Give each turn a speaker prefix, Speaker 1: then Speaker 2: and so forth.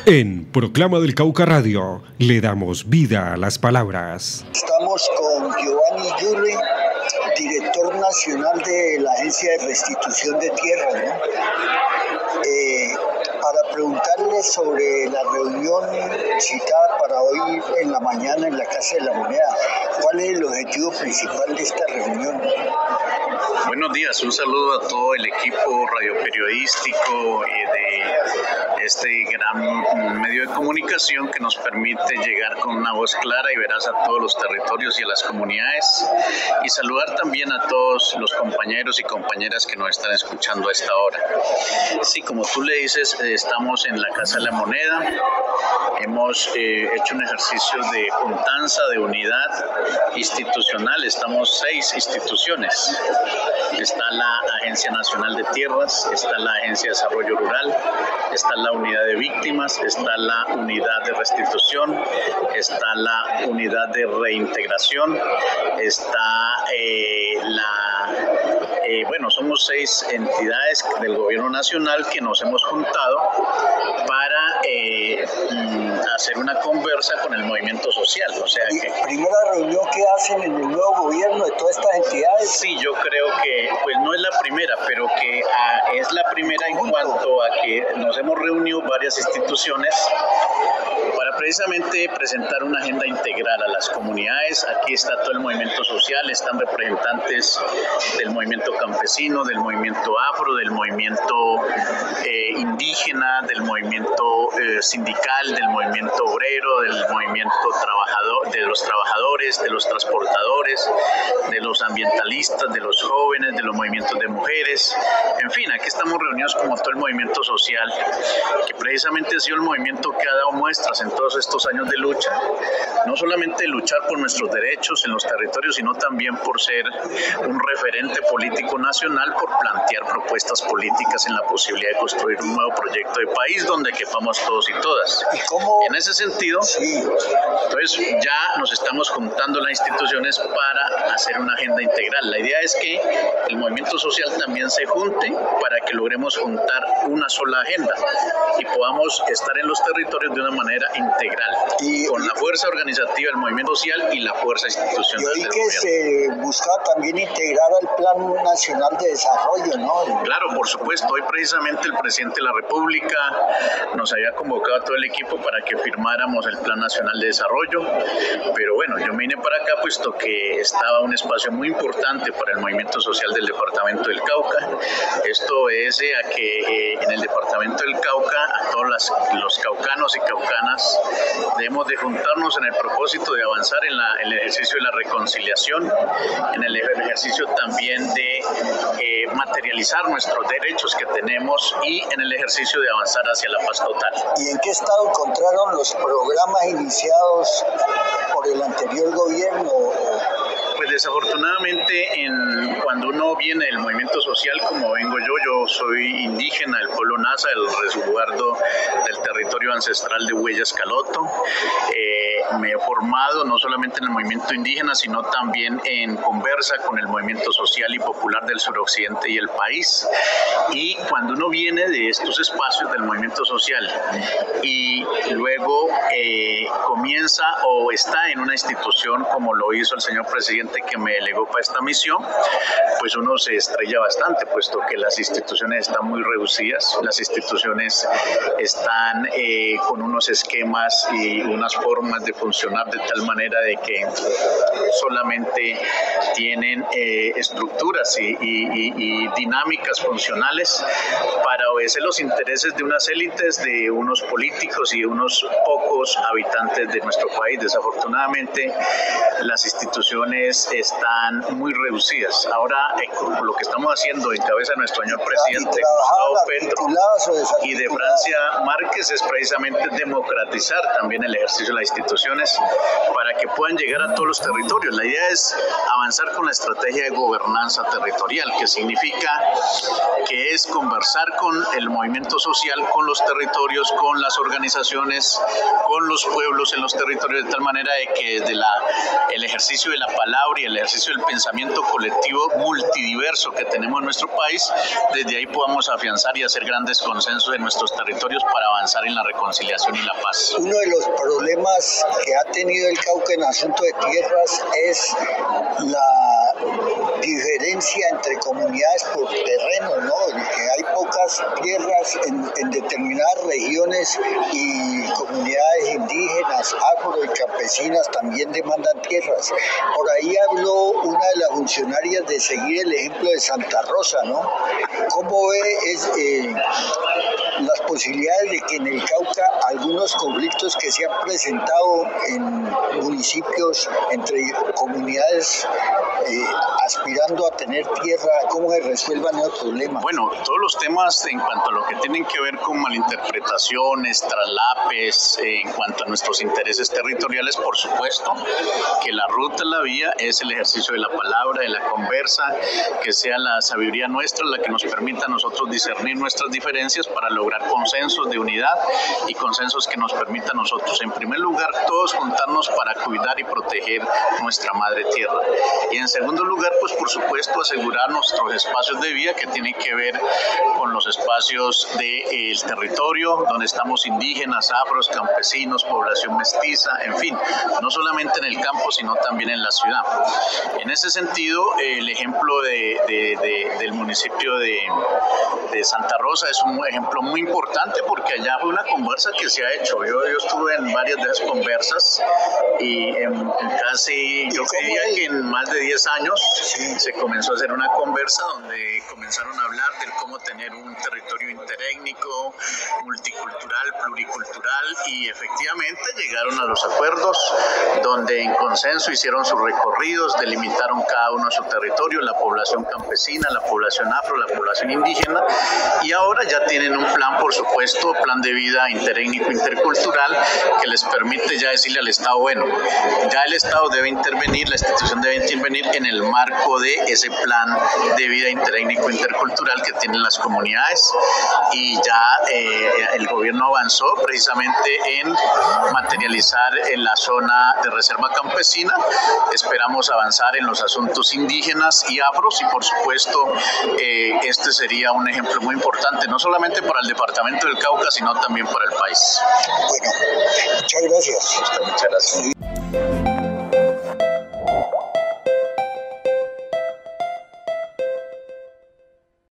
Speaker 1: En Proclama del Cauca Radio le damos vida a las palabras.
Speaker 2: Estamos con Giovanni Yurri, director nacional de la Agencia de Restitución de Tierras, ¿no? Para preguntarle sobre la reunión citada para hoy en la mañana en la Casa de la Moneda. ¿Cuál es el objetivo principal de esta reunión?
Speaker 3: Buenos días, un saludo a todo el equipo radioperiodístico de este gran medio de comunicación que nos permite llegar con una voz clara y veraz a todos los territorios y a las comunidades, y saludar también a todos los compañeros y compañeras que nos están escuchando a esta hora. Sí, como tú le dices, estamos en la Casa de la Moneda. Hemos hecho un ejercicio de juntanza, de unidad institucional. Estamos 6 instituciones. Está la Agencia Nacional de Tierras, está la Agencia de Desarrollo Rural, está la Unidad de Víctimas, está la Unidad de Restitución, está la Unidad de Reintegración, está somos 6 entidades del Gobierno Nacional que nos hemos juntado para hacer una conversa con el movimiento social. O sea que
Speaker 2: ¿primera reunión que hacen en el nuevo gobierno de todas estas entidades?
Speaker 3: Sí, yo creo que pues no es la primera, pero que es la primera en cuanto a que nos hemos reunido varias instituciones para precisamente presentar una agenda integral a las comunidades. Aquí está todo el movimiento social, están representantes del movimiento campesino, del movimiento afro, del movimiento indígena, del movimiento sindical, del movimiento obrero, del movimiento trabajador, de los trabajadores, de los transportadores, de los ambientalistas, de los jóvenes, de los movimientos de mujeres. En fin, aquí estamos reunidos como todo el movimiento social, que precisamente ha sido el movimiento que ha dado muestras en todos estos años de lucha, no solamente luchar por nuestros derechos en los territorios, sino también por ser un referente político nacional, por plantear propuestas políticas en la posibilidad de construir un nuevo proyecto de país donde quepamos todos y todas.
Speaker 2: ¿Y cómo?
Speaker 3: En ese sentido,
Speaker 2: Sí.
Speaker 3: Entonces ya nos estamos juntando las instituciones para hacer una agenda integral. La idea es que el movimiento social también se junte para que logremos juntar una sola agenda y podamos estar en los territorios de una manera integral, con la fuerza organizativa del movimiento social y la fuerza institucional del
Speaker 2: que
Speaker 3: gobierno.
Speaker 2: se buscaba también integrar al Plan Nacional de Desarrollo, ¿no?
Speaker 3: Claro, por supuesto. Hoy precisamente el presidente de la República nos había convocado a todo el equipo para que firmáramos el Plan Nacional de Desarrollo, pero bueno, yo me vine para acá puesto que estaba un espacio muy importante para el movimiento social del departamento del Cauca. Esto es a que en el departamento del Cauca a todos los caucanos y caucanas debemos de juntarnos en el propósito de avanzar en el ejercicio de la reconciliación, en el ejercicio también de materializar nuestros derechos que tenemos y en el ejercicio de avanzar hacia la paz total.
Speaker 2: ¿Y en qué estado encontraron los programas iniciados por el anterior gobierno?
Speaker 3: Pues desafortunadamente cuando uno viene del movimiento social como vengo yo soy indígena del pueblo Nasa, del resguardo del territorio ancestral de Huellas Caloto. Me he formado no solamente en el movimiento indígena, sino también en conversa con el movimiento social y popular del suroccidente y el país. Y cuando uno viene de estos espacios del movimiento social y luego comienza o está en una institución como lo hizo el señor presidente que me delegó para esta misión, pues uno se estrella bastante, puesto que las instituciones están muy reducidas, las instituciones están con unos esquemas y unas formas de funcionar de tal manera de que solamente tienen estructuras y dinámicas funcionales para obedecer los intereses de unas élites, de unos políticos y de unos pocos habitantes de nuestro país. Desafortunadamente, las instituciones están muy reducidas. Ahora, lo que estamos haciendo en cabeza de nuestro señor presidente Gustavo Petro y de Francia Márquez es precisamente democratizar también el ejercicio de las instituciones para que puedan llegar a todos los territorios. La idea es avanzar con la estrategia de gobernanza territorial, que significa que es conversar con el movimiento social, con los territorios, con las organizaciones, con los pueblos en los territorios, de tal manera de que desde el ejercicio de la palabra y el ejercicio del pensamiento colectivo multidiverso que tenemos en nuestro país, desde ahí podamos afianzar y hacer grandes consensos en nuestros territorios para avanzar en la reconciliación y la paz.
Speaker 2: Uno de los problemas que ha tenido el Cauca en asunto de tierras es la diferencia entre comunidades por terreno, ¿no? Que hay pocas tierras en determinadas regiones y comunidades indígenas, afro y campesinas también demandan tierras. Por ahí habló una de las funcionarias de seguir el ejemplo de Santa Rosa, ¿no? ¿Cómo ve las posibilidades de que en el Cauca algunos conflictos que se han presentado en municipios entre comunidades aspirando a tener tierra, cómo se resuelvan esos problemas?
Speaker 3: Bueno, todos los temas en cuanto a lo que tienen que ver con malinterpretaciones, traslapes, en cuanto a nuestros intereses territoriales, por supuesto, que la ruta, la vía, es el ejercicio de la palabra, de la conversa, que sea la sabiduría nuestra la que nos permita a nosotros discernir nuestras diferencias para lograr consensos de unidad y consensos que nos permitan a nosotros, en primer lugar, todos juntarnos para cuidar y proteger nuestra madre tierra. Y en segundo lugar, pues por supuesto, asegurar nuestros espacios de vida que tienen que ver con los espacios del territorio, donde estamos indígenas, afros, campesinos, población mestiza, en fin, no solamente en el campo, sino también en la ciudad. En ese sentido, el ejemplo del municipio de Santa Rosa es un ejemplo muy importante porque allá fue una conversa que se ha hecho. Yo estuve en varias de esas conversas y en casi, yo diría que en más de 10 años se comenzó a hacer una conversa donde comenzaron a hablar de cómo tener un territorio interétnico, multicultural, pluricultural, y efectivamente llegaron a los acuerdos donde en consenso hicieron sus recorridos, delimitaron cada uno su territorio, la población campesina, la población afro, la población indígena, y ahora ya tienen un plan, por supuesto, plan de vida interétnico, intercultural, que les permite ya decirle al Estado, bueno, ya el Estado debe intervenir, la institución debe intervenir en el marco de ese plan de vida interétnico, intercultural que tienen las comunidades, y ya el gobierno avanzó precisamente en materializar en la zona de reserva campesina. Esperamos avanzar en los asuntos indígenas y afros, y por supuesto este sería un ejemplo muy importante, no solamente para el departamento del Cauca, sino también para el país.
Speaker 2: Bueno, muchas gracias.
Speaker 3: Muchas gracias.